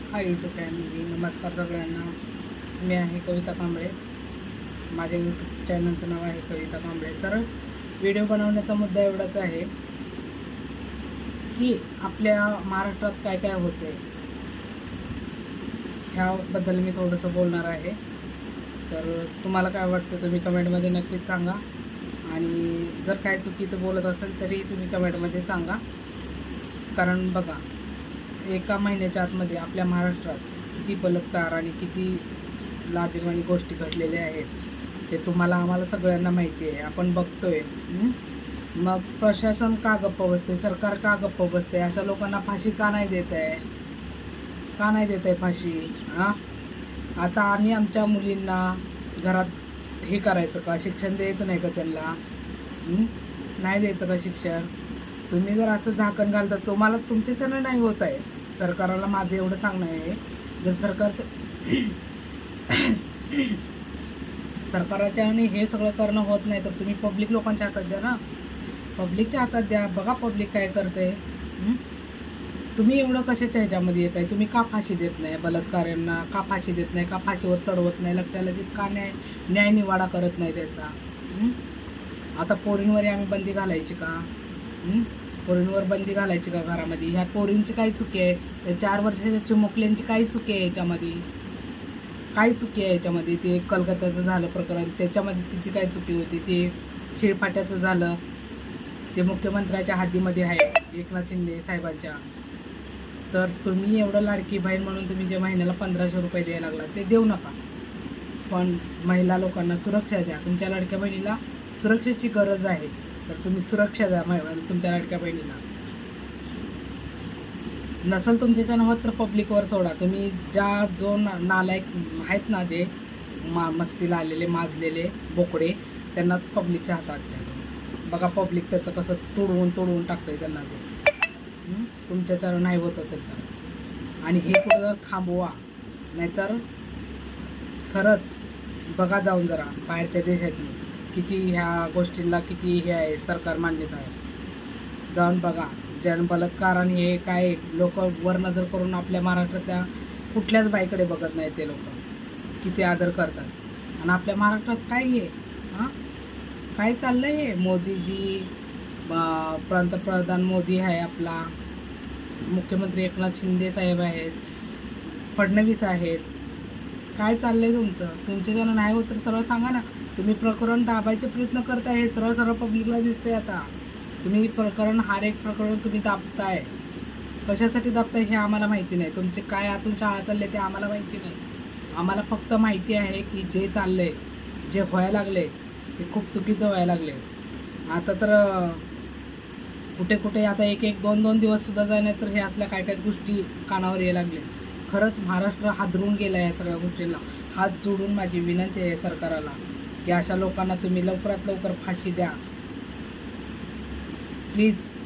Hi YouTube family, नमस्कार सगळ्यांना. मी आहे कविता कांबळे. माझ्या यूट्यूब चॅनलचं नाव आहे कविता कांबळे. तर व्हिडिओ बनवण्याचा मुद्दा एवढाच आहे की आपल्या महाराष्ट्रात काय काय होते ह्याबद्दल मी थोडंसं बोलणार आहे. तर तुम्हाला काय वाटतं तुम्ही कमेंटमध्ये नक्कीच सांगा, आणि जर काय चुकीचं बोलत असेल तरी तुम्ही कमेंटमध्ये सांगा. कारण बघा, एका महिन्याच्या आतमध्ये आपल्या महाराष्ट्रात किती बलात्कार आणि किती लाजिरवाणी गोष्टी घडलेल्या आहेत ते तुम्हाला आम्हाला सगळ्यांना माहिती आहे, आपण बघतोय. मग प्रशासन का गप्प बसते, सरकार का गप्प बसते, अशा लोकांना फाशी का नाही देत आहे, का नाही देत आहे फाशी? आता आम्ही आमच्या मुलींना घरात हे करायचं का, शिक्षण द्यायचं नाही का त्यांना? नाही द्यायचं का शिक्षण? तुम्ही जर असं झाकण घालता, तुम्हाला तुमच्याच्यानं नाही होत आहे. सरकारला माझं एवढं सांगणं आहे, जर सरकारच्याने हे सगळं करणं होत नाही तर तुम्ही पब्लिक लोकांच्या हातात द्या ना, पब्लिकच्या हातात द्या. बघा पब्लिक काय करते. तुम्ही एवढं कशाच्या ह्याच्यामध्ये येत आहे? तुम्ही का फाशी देत नाही बलात्काऱ्यांना? का फाशी देत नाही? का फाशीवर चढवत नाही? लक्षात लगेच का न्याय निवाडा करत नाही त्याचा? आता पोरींवर आम्ही बंदी घालायची का? पोरींवर बंदी घालायची का घरामध्ये? ह्या पोरींची काही चुकी आहे? त्या 4 वर्षाच्या चिमुकल्यांची काही चुकी आहे याच्यामध्ये? काही चुकी आहे याच्यामध्ये? ते कलकत्त्याचं झालं प्रकरण, त्याच्यामध्ये तिची काय चुकी होती? ते शिळफाट्याचं झालं, ते मुख्यमंत्र्याच्या हातीमध्ये आहे, एकनाथ शिंदे साहेबांच्या. तर तुम्ही एवढं लाडकी बहीण म्हणून तुम्ही जे महिन्याला 1500 रुपये द्यायला लागला ते देऊ नका, पण महिला लोकांना सुरक्षा द्या. तुमच्या लाडक्या बहिणीला सुरक्षेची गरज आहे, तर तुम्ही सुरक्षा द्या तुमच्या लाडक्या बहिणीला. नसेल तुमच्याच्यानं होत तर पब्लिकवर सोडा. तुम्ही जो नालायक आहेत ना, जे मस्तीला आलेले माजलेले बोकडे, त्यांना पब्लिकच्या हातात द्या. बघा पब्लिक त्याचं कसं तोडवून टाकतंय त्यांना ते. तुमच्याच्यानं नाही होत असेल तर. आणि हे कुठं जर थांबवा, नाहीतर खरंच बघा जाऊन जरा बाहेरच्या देशातली किती ह्या गोष्टींना किती हे आहे, सरकार मान्यता आहे. जाऊन बघा. बलात्कार आणि हे काय लोक वर नजर करून आपल्या महाराष्ट्रातल्या कुठल्याच बाईकडे बघत नाही. ते लोक किती आदर करतात. आणि आपल्या महाराष्ट्रात काय आहे? काय चाललंय हे? मोदीजी, पंतप्रधान मोदी आहे आपला, मुख्यमंत्री एकनाथ शिंदे साहेब आहेत, फडणवीस आहेत. काय चाललंय तुमचं? तुमच्याच्यानं नाही होत तर सरळ सांगा ना. तुम्ही प्रकरण दाबायचे प्रयत्न करताय, हे सरळ पब्लिकला दिसतंय. आता तुम्ही प्रकरण, हर एक प्रकरण तुम्ही दाबताय. कशासाठी दाबताय हे आम्हाला माहिती नाही. तुमचे काय आतून शाळा चालले ते आम्हाला माहिती नाही. आम्हाला फक्त माहिती आहे की जे चाललंय, जे व्हायला लागले ते खूप चुकीचं व्हायला लागले. आता तर कुठे आता एक 2 दिवस सुद्धा जाय नाही तर हे असल्या काय गोष्टी कानावर यायला लागले. खरंच महाराष्ट्र हादरून गेला आहे या सगळ्या गोष्टींना. हात जोडून माझी विनंती आहे सरकारला की अशा लोकांना तुम्ही लवकरात लवकर फाशी द्या प्लीज.